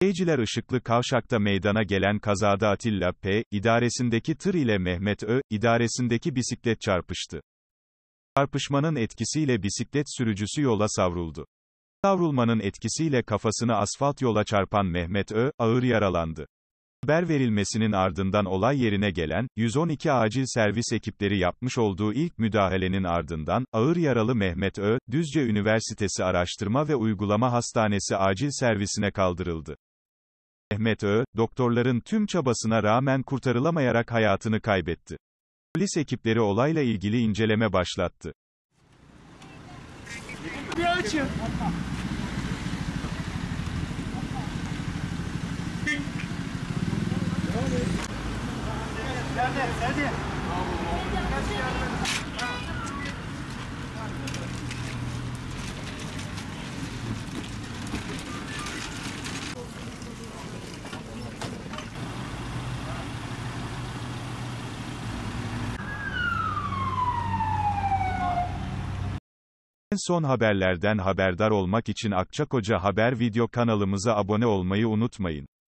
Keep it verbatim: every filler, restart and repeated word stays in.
Beyciler Işıklı Kavşak'ta meydana gelen kazada Atilla P. idaresindeki tır ile Mehmet Ö. idaresindeki bisiklet çarpıştı. Çarpışmanın etkisiyle bisiklet sürücüsü yola savruldu. Savrulmanın etkisiyle kafasını asfalt yola çarpan Mehmet Ö. ağır yaralandı. Haber verilmesinin ardından olay yerine gelen, yüz on iki acil servis ekipleri yapmış olduğu ilk müdahalenin ardından, ağır yaralı Mehmet Ö. Düzce Üniversitesi Araştırma ve Uygulama Hastanesi acil servisine kaldırıldı. Mehmet Ö. doktorların tüm çabasına rağmen kurtarılamayarak hayatını kaybetti. Polis ekipleri olayla ilgili inceleme başlattı. Bir açın. Nerede? Nerede? En son haberlerden haberdar olmak için Akçakoca Haber video kanalımıza abone olmayı unutmayın.